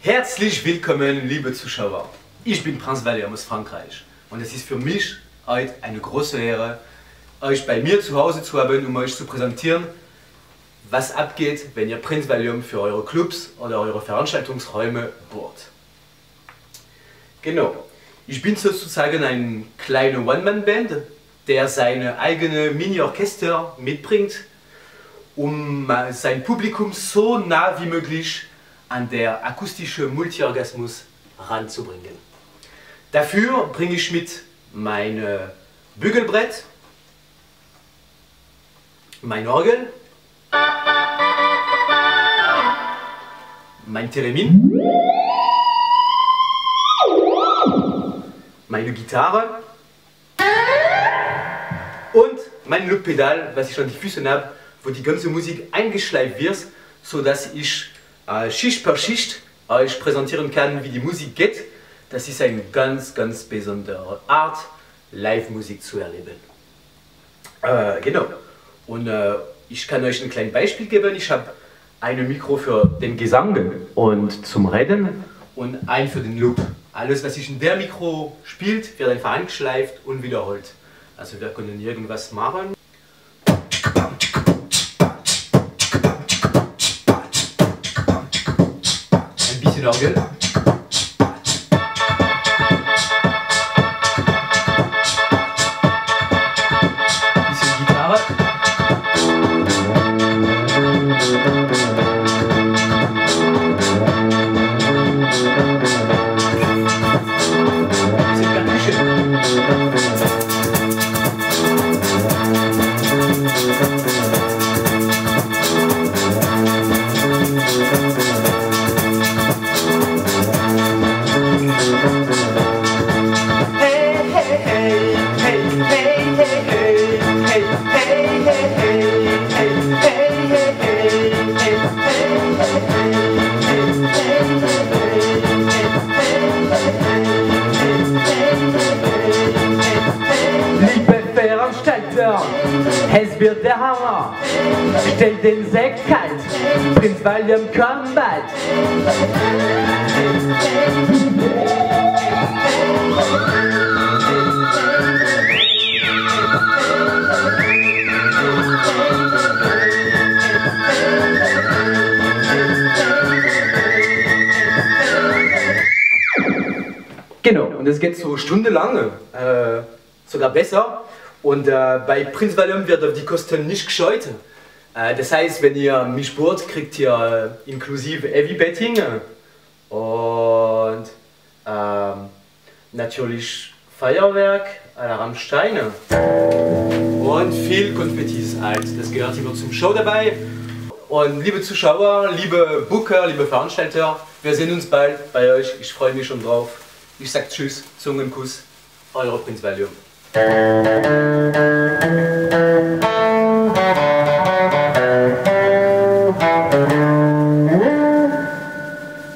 Herzlich willkommen, liebe Zuschauer. Ich bin Prinz Valium aus Frankreich und es ist für mich heute eine große Ehre, euch bei mir zu Hause zu haben, um euch zu präsentieren, was abgeht, wenn ihr Prinz Valium für eure Clubs oder eure Veranstaltungsräume bohrt. Genau, ich bin sozusagen ein kleiner One-Man-Band, der seine eigene Mini-Orchester mitbringt, um sein Publikum so nah wie möglich an der akustische Multiorgasmus ranzubringen. Dafür bringe ich mit mein Bügelbrett, mein Orgel, mein Theremin, meine Gitarre und mein Loop-Pedal, was ich an die Füße habe, wo die ganze Musik eingeschleift wird, sodass ich Schicht per Schicht euch präsentieren kann, wie die Musik geht. Das ist eine ganz besondere Art, Live-Musik zu erleben. Genau. Und ich kann euch ein kleines Beispiel geben. Ich habe ein Mikro für den Gesang und zum Reden und ein für den Loop. Alles, was ich in der Mikro spielt, wird einfach angeschleift und wiederholt. Also wir können irgendwas machen. Ein bisschen Orgel. Es wird der Hammer, stell den Sekt kalt, Prinz Valium komm bald. Genau, und es geht so stundenlang, sogar besser. Und bei Prinz Valium wird auf die Kosten nicht gescheut. Das heißt, wenn ihr mich bohrt, kriegt ihr inklusive Heavy Betting und natürlich Feuerwerk à la Rammstein und viel Konfettis halt. Das gehört immer zum Show dabei. Und liebe Zuschauer, liebe Booker, liebe Veranstalter, wir sehen uns bald bei euch. Ich freue mich schon drauf. Ich sage Tschüss, Zungenkuss, euer Prinz Valium.